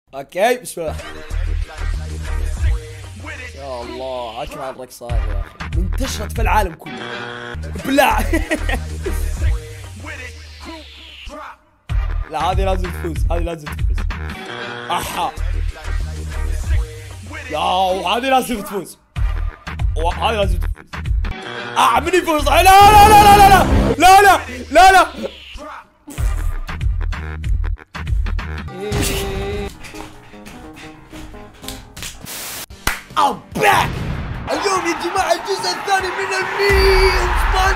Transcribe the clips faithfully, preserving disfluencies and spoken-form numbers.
اوكي بسم الله. يا الله اكره الرقصة هذه يا اخي، منتشرة في العالم كله. بلع. لا هذه لازم تفوز، هذه لازم تفوز. احا لا وهذه لازم تفوز، وهذه لازم تفوز. اه من يفوز؟ لا لا لا لا لا لا لا لا لا. I'm back. اليوم يا جماعة الجزء الثاني من الميمز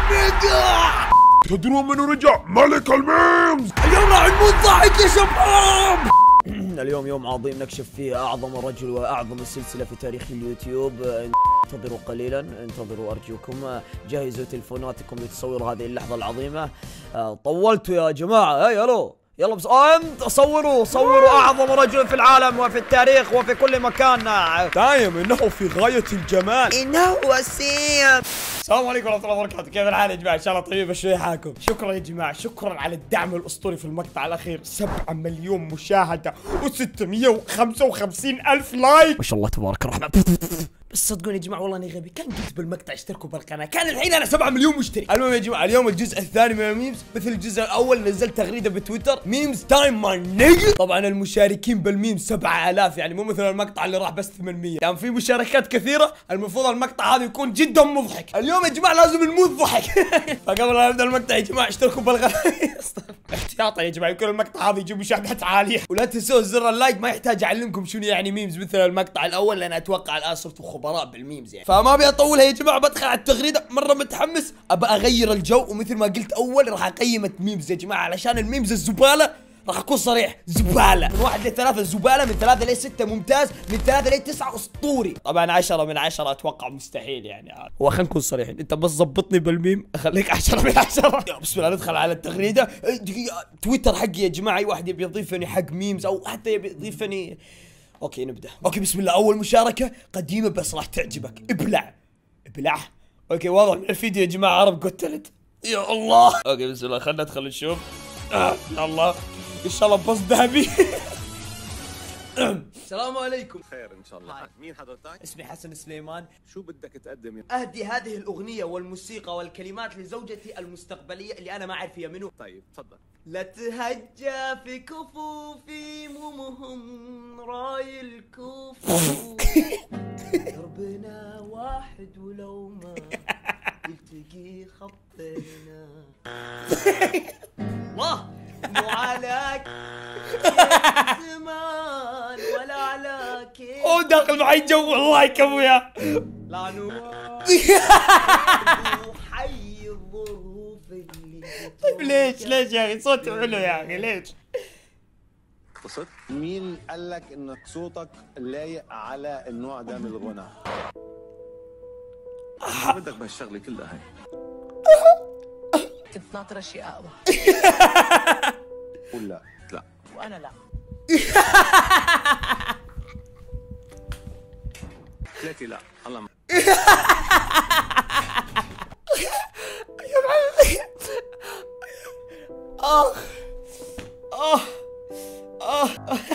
مانيكا. تدرون منو رجع؟ ملك الميمز. اليوم راح نموت ضحك يا شباب. اليوم يوم عظيم نكشف فيه أعظم رجل وأعظم سلسلة في تاريخ اليوتيوب. انتظروا قليلا، انتظروا أرجوكم، جهزوا تلفوناتكم لتصور هذه اللحظة العظيمة. طولتوا يا جماعة. هاي الو يلا بس انت صوروا صوروا اعظم رجل في العالم وفي التاريخ وفي كل مكان. دايم انه في غاية الجمال، انه وسيم. السلام عليكم ورحمة الله وبركاته، كيف الحال يا جماعة؟ ان شاء الله طيبين بشوي حالكم. شكرا يا جماعة، شكرا على الدعم الاسطوري في المقطع الاخير. سبعة مليون مشاهدة وستمية وخمسة وخمسين الف لايك، ما شاء الله تبارك الرحمن. بس صدقوني يا جماعه والله اني غبي، كان قلت بالمقطع اشتركوا بالقناه، كان الحين انا سبعة مليون مشترك. المهم يا جماعه اليوم الجزء الثاني من الميمز، مثل الجزء الاول نزلت تغريده بتويتر ميمز تايم ماي نيجا. طبعا المشاركين بالميمز سبعة آلاف، يعني مو مثل المقطع اللي راح بس ثمانمية، يعني في مشاركات كثيره. المفروض المقطع هذا يكون جدا مضحك. اليوم يا جماعه لازم نموت ضحك. فقبل لا نبدا المقطع يا جماعه اشتركوا بالقناه احتياطا يا جماعه، يكون المقطع هذا يجيب مشاهدات عاليه. ولا تنسوا زر اللايك، ما يحتاج اعلمكم شنو يعني ميمز مثل المقطع الاول، لان اتوقع الان صرتوا خبراء بالميمز يعني. فما ابي اطولها يا جماعه، بدخل على التغريده مره متحمس، ابى اغير الجو. ومثل ما قلت اول راح اقيم ميمز يا جماعه، علشان الميمز الزباله راح اكون صريح، زباله. من واحد لثلاثة زباله، من ثلاثة لستة ممتاز، من ثلاثة لتسعة اسطوري. طبعا عشرة من عشرة اتوقع مستحيل يعني. هو خلينا نكون صريحين، انت بس ظبطني بالميم اخليك عشرة من عشرة. بسم الله ندخل على التغريده. دقيقه، تويتر حقي يا جماعه، اي واحد يبي يضيفني حق ميمز او حتى يبي يضيفني. اوكي نبدا. اوكي بسم الله، اول مشاركه قديمه بس راح تعجبك. ابلع ابلع. اوكي واضح من الفيديو يا جماعه عرب قتلت. يا الله. اوكي بسم الله، خلينا ندخل نشوف. آه يا الله ان شاء الله بص ذهبي. السلام عليكم. خير ان شاء الله. مين حضرتك؟ اسمي حسن سليمان. شو بدك تقدم؟ اهدي هذه الاغنيه والموسيقى والكلمات لزوجتي المستقبليه اللي انا ما اعرف هي منو. طيب تفضل. لا تهجى في كفوفي، مو مهم راي الكفوف. دربنا واحد ولو ما يلتقي خطينا. الله مو على زمان ولا على كيف. هو داخل معي جو والله يا ابويا. لا نواجه حي الظروف اللي. طيب ليش ليش يا اخي صوته حلو يا اخي ليش؟ قصد؟ مين قال لك ان صوتك لايق على النوع ده من الغنى؟ شو بدك بهالشغله كلها هاي؟ كنت ناطرة شيء أقوى. قول لا. لا. وأنا لا. ثلاثة لا. الله ما. آه آه آه.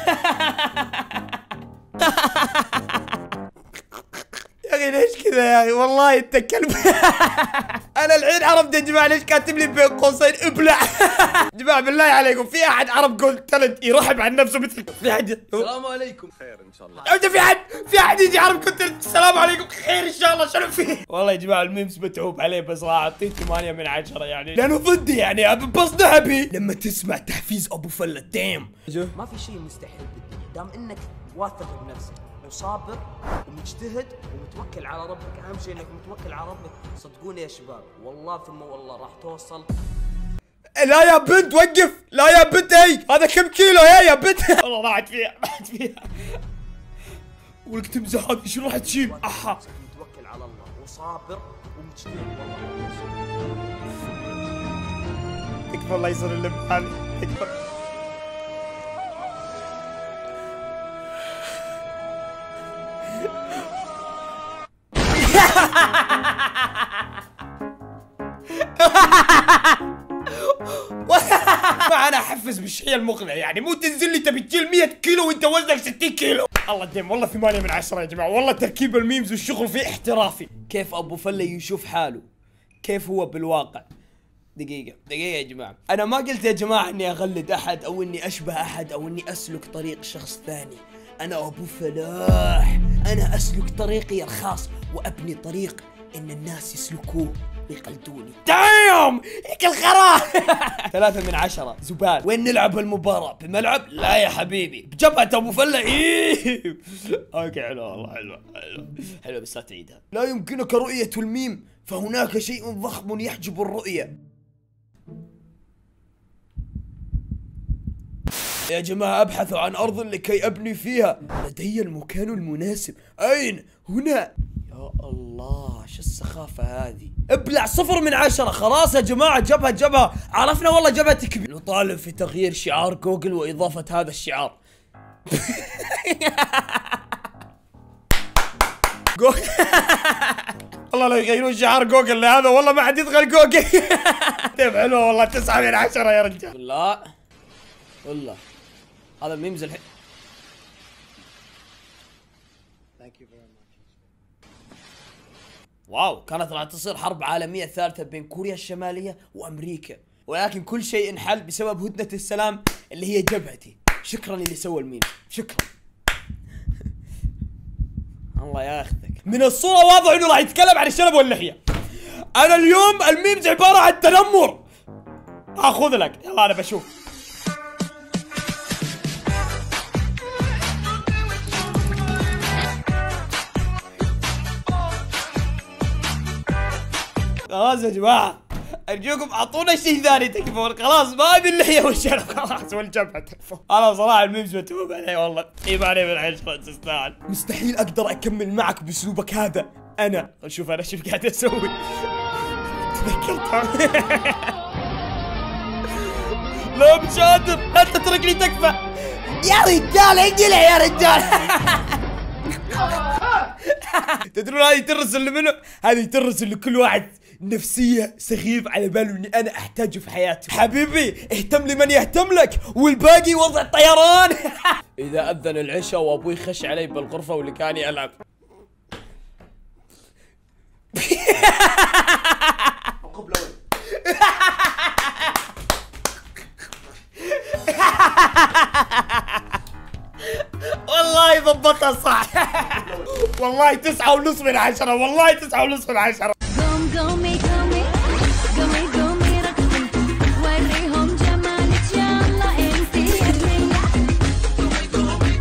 يا اخي ليش كذا يا اخي؟ والله انت كلب. انا الحين عرفت يا جماعه ليش كاتب لي بين قوسين ابلع. جماعه بالله عليكم، في احد عرب جولد تالنت يرحب عن نفسه مثلكم؟ في احد؟ السلام عليكم. خير ان شاء الله. انت في احد في احد يجي عرب جولد تالنت السلام عليكم خير ان شاء الله؟ شنو فيه؟ والله يا جماعه الميمز متعوب عليه، بس راح اعطيه ثمانية من عشرة يعني، لانه ضدي يعني. بس ذهبي لما تسمع تحفيز ابو فله ديم. ما في شيء مستحيل بالدنيا، دام انك واثق بنفسك وصابر ومجتهد ومتوكل على ربك. اهم شيء انك متوكل على ربك. صدقوني يا شباب والله ثم والله راح توصل. لا يا بنت وقف، لا يا بنت. اي هذا كم كيلو يا يا بنت؟ والله راحت فيها راحت فيها. ولك تمزح هذه شو راح تشيل؟ احا متوكل على الله وصابر ومجتهد والله. تكفى الله يصير اللي بحالي. تكفى. ما انا احفز بالشيء المقنع يعني، مو تنزل لي تبي تشيل مية كيلو وانت وزنك ستين كيلو. الله الدم والله ثمانية من عشرة يا جماعه، والله تركيب الميمز والشغل فيه احترافي. كيف ابو فله يشوف حاله، كيف هو بالواقع. دقيقة دقيقة يا جماعة، أنا ما قلت يا جماعة إني أغلد أحد أو إني أشبه أحد أو إني أسلك طريق شخص ثاني. أنا أبو فلاح، أنا أسلك طريقي الخاص وأبني طريق إن الناس يسلكوه ويقلدوني. دايم هيك الخرا. ثلاثة من عشرة زبال. وين نلعب المباراة؟ بملعب؟ لا يا حبيبي، بجبهة أبو فله. إيه أوكي حلو والله، حلو حلو حلو بس لا تعيدها. لا يمكنك رؤية الميم، فهناك شيء ضخم يحجب الرؤية. يا جماعة ابحثوا عن أرض لكي أبني فيها، لدي المكان المناسب. أين؟ هنا. يا الله شو السخافة هذه. ابلع صفر من عشرة. خلاص يا جماعة، جبهة جبهة عرفنا والله جبهة كبيرة. نطالب في تغيير شعار جوجل وإضافة هذا الشعار. والله لو يغيرون شعار جوجل لهذا والله ما حد يدخل جوجل. طيب حلو والله، تسعة من عشرة يا رجال. لا والله هذا الميمز الحين. واو، كانت راح تصير حرب عالمية ثالثة بين كوريا الشمالية وأمريكا، ولكن كل شيء انحل بسبب هدنة السلام اللي هي جبهتي. شكرا اللي سوى الميم، شكرا. الله ياخذك. من الصورة واضح انه راح يتكلم عن الشنب واللحية. انا اليوم الميمز عبارة عن تنمر. اخذ لك، يلا انا بشوف. خلاص يا جماعة ارجوكم اعطونا شيء ثاني تكفون، خلاص ما ابي اللحية والشنب خلاص والجبهة تكفون. انا صراحة الميمز متعوب عليه والله، ثمانية من عشرة تستاهل. مستحيل اقدر اكمل معك باسلوبك هذا. انا شوف انا شوف قاعد اسوي. تذكرتها. لا مش قادر، لا تتركني تكفى يا رجال. انقلع يا رجال. تدرون هذه ترسل لمنو؟ هذه ترسل لكل واحد نفسية سخيف على باله اني انا احتاجه في حياتي. حبيبي اهتم لمن يهتم لك والباقي وضع طيران. اذا اذن العشاء وابوي خش علي بالغرفة ولقاني العب. والله ضبطها صح. والله تسعة ونص من عشرة، والله تسعة ونص من عشرة. قوم قومي قومي قومي قومي رقصي وريهم جمالك يا الله انتي قومي قومي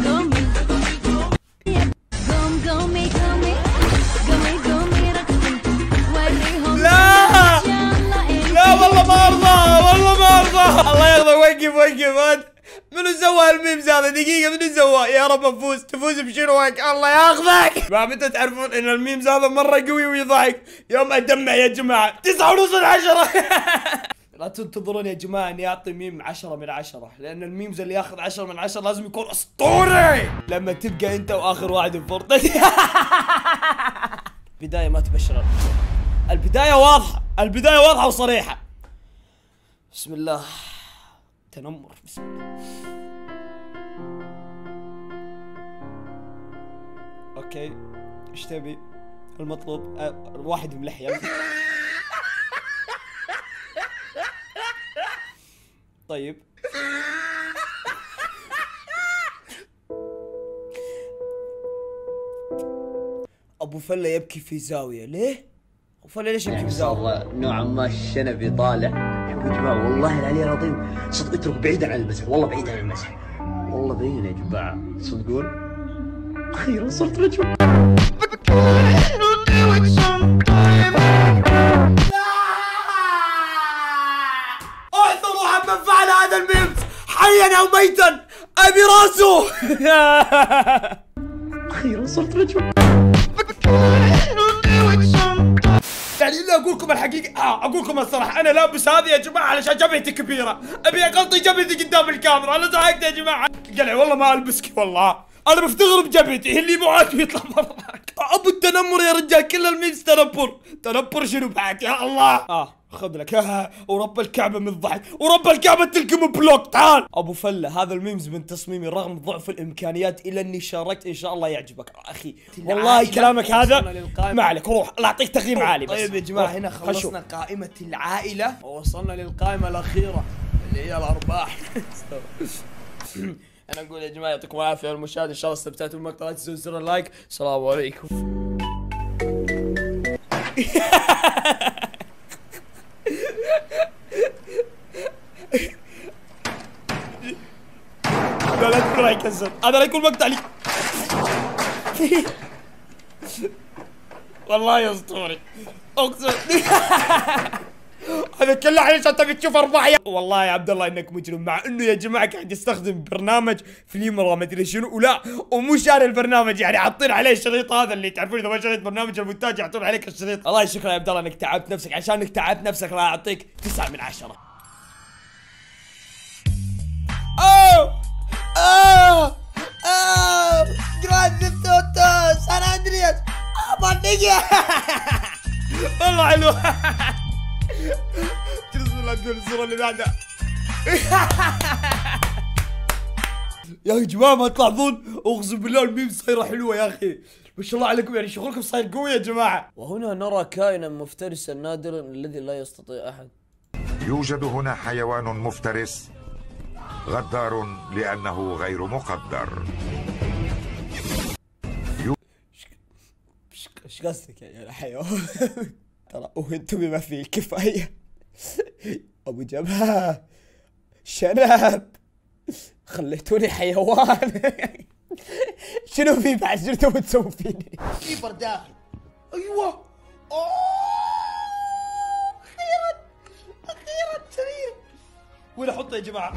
قوم قومي قومي قومي قومي رقصي وريهم لا جمالك يا الله انتي. لا والله ما ارضى، والله ما ارضى. الله يرضى. وقف وقف. منو سوى الميمز هذا؟ دقيقة منو سواه؟ يا رب افوز. تفوز بشنو هيك؟ الله ياخذك. ما متى تعرفون ان الميمز هذا مرة قوي ويضحك؟ يوم ادمع يا جماعة. تسعة ونص من عشرة. لا تنتظرون يا جماعة اني اعطي ميم عشرة من عشرة، لان الميمز اللي ياخذ عشرة من عشرة لازم يكون اسطوري. لما تبقى انت واخر واحد بفرطتي. بداية ما تبشر. البداية واضحة، البداية واضحة وصريحة. بسم الله. تنمر. بسم الله. اوكي ايش تبي؟ المطلوب أه واحد بلحية. طيب ابو فله يبكي في زاوية. ليه؟ ابو فله ليش يبكي في زاوية؟ صار نوعا ما الشنب طالع. شوفوا يا جماعه والله العلي العظيم صدق اترك بعيدا عن المسح، والله بعيدا عن المسح، والله بعيدا يا جماعه تصدقون. اخيرا صرت رجل. اعثر محمد فعل هذا الميمز حيا او ميتا ابي راسه. اخيرا صرت رجل. يعني الا اقول لكم الحقيقه، اه اقول لكم الصراحه، انا لابس هذه يا جماعه علشان جبهتي كبيره، ابي اغطي جبهتي قدام الكاميرا. انا زهقت يا جماعه. قلع والله ما البسك، والله انا مفتغر بجبهتي، اللي مو عاجبه يطلع براك. ابو التنمر يا رجال، كل الميمز تنمر. تنمر شنو بعد يا الله؟ اه خذ لك ها ورب الكعبه من الضحك، ورب الكعبه تلكم بلوك. تعال ابو فله، هذا الميمز من تصميمي رغم ضعف الامكانيات الا اني شاركت، ان شاء الله يعجبك اخي. والله كلامك هذا ما عليك، روح لا اعطيك تقييم عالي بس. طيب يا جماعه هنا خلصنا قائمه العائله ووصلنا للقائمه الاخيره اللي هي الارباح. انا اقول يا جماعه يعطيكم العافيه المشاهد، ان شاء الله استمتعتوا بالمقطع، لا تنسوا زر اللايك. السلام عليكم. لا لا تقول راح يكسر، هذا لا يكون مقطع لي. والله يا اسطوري اقسم. هذا كله عشان تبي تشوف ارباح. والله يا عبد الله انك مجرم، مع انه يا جماعه قاعد يستخدم برنامج فليمرا ما ادري شنو، ولا ومو شاري البرنامج، يعني حاطين عليه الشريط هذا اللي تعرفون اذا ما شريت برنامج المونتاج يحطون عليك الشريط. الله شكرا يا عبد الله انك تعبت نفسك، عشانك تعبت نفسك راح اعطيك تسعة من عشرة. اوه اوه اوه جراند ثيفت اوتو سان اندرياس مانيجا. والله حلو. جلس ولا تقول الصورة اللي بعدها. يا جماعة ما تلاحظون اقسم بالله الميمز صايرة حلوة يا اخي، ما شاء الله عليكم، يعني شغلكم صاير قوي يا جماعة. وهنا نرى كائنا مفترسا نادرا الذي لا يستطيع احد. يوجد هنا حيوان مفترس غدار لأنه غير مقدر. ايش قصدك يا الحيوان؟ ترى وانتم بما فيه الكفاية. ابو جبهة شنب خليتوني حيوان. شنو في بعد؟ شنو تبغى تسوي فيني؟ كيبر داخل. ايوه اوه اخيرا اخيرا سرير. وين احطه يا جماعة؟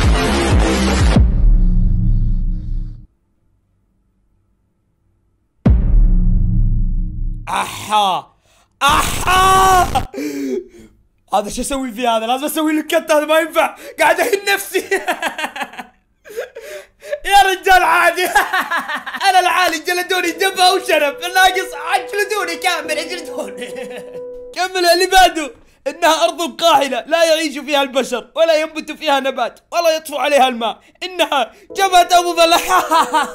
احا احا هذا شو اسوي فيه؟ هذا لازم اسوي له كت، هذا ما ينفع، قاعد اهين نفسي. يا رجال عادي. انا العالي جلدوني جبهه وشنب، الناقص جلدوني كامل اجلدوني. كمل اللي بعده. انها ارض قاحله لا يعيش فيها البشر ولا ينبت فيها نبات ولا يطفو عليها الماء، انها جبهه ابو ظلح.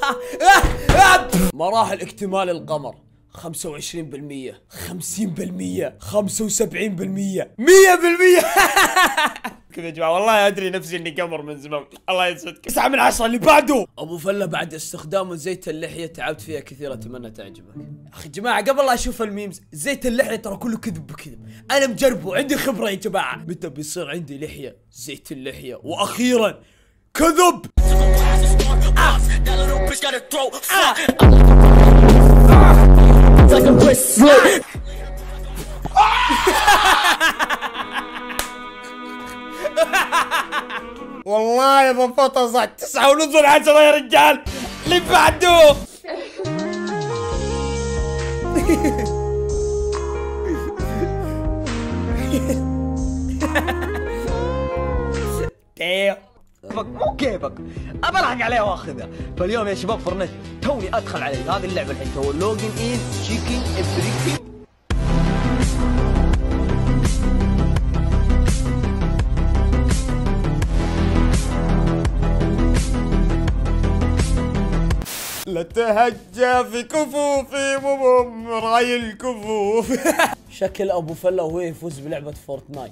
مراحل اكتمال القمر خمسة وعشرين بالمية، خمسين بالمية، خمسة وسبعين بالمية، مية بالمية. كيف يا جماعة والله ادري نفسي اني قمر من زمان. الله يسعدك. تسعة من عشرة اللي بعده. ابو فله بعد استخدام زيت اللحية تعبت فيها كثير، اتمنى تعجبك. اخي جماعة قبل لا اشوف الميمز، زيت اللحية ترى كله كذب بكذب، انا مجربه عندي خبرة يا جماعة. متى بيصير عندي لحية؟ زيت اللحية. واخيرا كذب. والله يا ضبطها صح. تسعة ونص من عشرة يا رجال. اللي بعده. مو كيفك، ابى الحق عليه واخذها. فاليوم يا شباب فرنت توني ادخل عليه هذه اللعبه الحين، تو لوجن ان تشيكن ابريكي. لا تهجى في كفوفي بوم راي الكفوف. شكل ابو فله وهو يفوز بلعبة فورتنايت.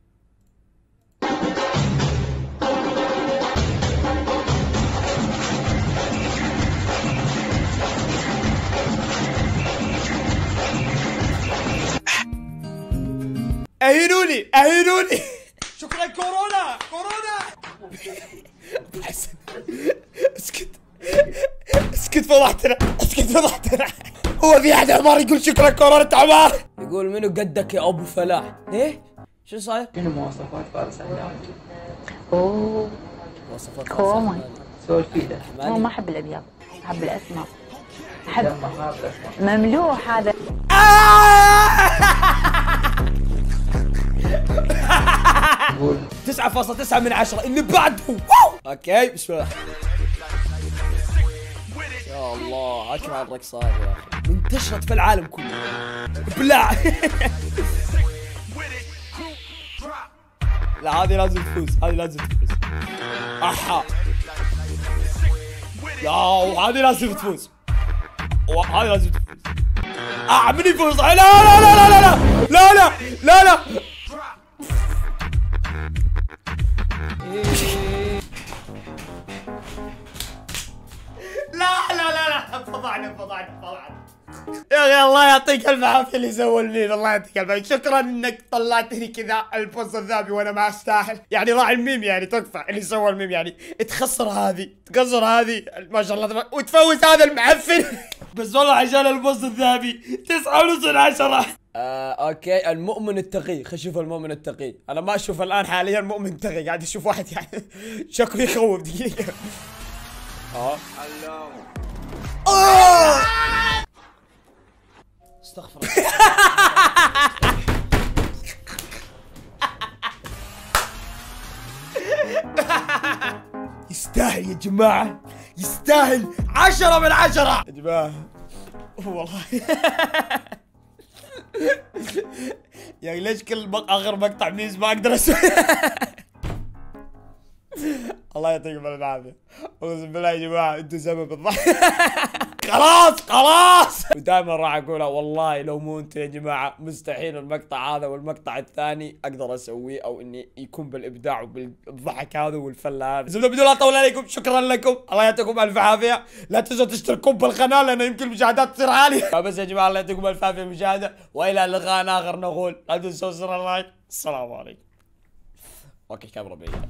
اهينوني اهينوني. شكرا كورونا كورونا. حسن اسكت اسكت فضحتنا، اسكت فضحتنا. هو في احد عمار يقول شكرا كورونا عمار؟ يقول منو قدك يا ابو فلاح؟ ايه؟ شو صاير؟ شنو مواصفات فارس العراقي؟ اوه مواصفات كومن. سولفي له. هو ما احب الابيض، احب الاسمر. احب مملوح هذا. تسعة فاصلة تسعة من عشرة اللي بعده. اوكي بسم الله. يا الله اكره الرقصة هذه يا اخي، منتشرة في العالم كله. بالله. لا هذه لازم تفوز، هذه لازم تفوز. احا لا وهذه لازم تفوز، وهذه لازم تفوز. اه من يفوز؟ لا لا لا لا لا لا لا لا لا لا لا لا لا فضعنا فضعنا فضعنا يا اخي الله يعطيك الف عافيه اللي سوى الميم، الله يعطيك الف عافيه، شكرا انك طلعتني كذا الفوز الذهبي وانا ما استاهل، يعني راعي الميم يعني تكفى اللي سوى الميم، يعني تخسر هذه تخسر هذه ما شاء الله وتفوز هذا المعفن بس والله عشان الفوز الذهبي تسعة ونص من عشرة. آه اوكي المؤمن التقي، خلينا نشوف المؤمن التقي. انا ما اشوف الان حاليا مؤمن تقي، قاعد اشوف واحد يعني شكله يخوف. دقيقه اه آه. استغفر الله. يستاهل يا جماعة، يستاهل عشرة من عشرة يا جماعة والله. يا أخي ليش كل مق... آخر مقطع ميز ما أقدر أسوي. الله يعطيكم العافية، أقسم بالله يا جماعة أنتوا سبب الضحك. خلاص خلاص. ودائما راح اقولها والله لو مو انتم يا جماعه مستحيل المقطع هذا والمقطع الثاني اقدر اسويه او اني يكون بالابداع وبالضحك هذا والفله هذا. زبده بدون لا اطول عليكم، شكرا لكم، الله يعطيكم الف عافيه، لا تنسوا تشتركون بالقناه لانه يمكن المشاهدات تصير عاليه. بس يا جماعه الله يعطيكم الف عافيه المشاهده، والى لقاء اخر نقول لا تنسوا زر اللايك. السلام عليكم. اوكي كاميرا بعيده.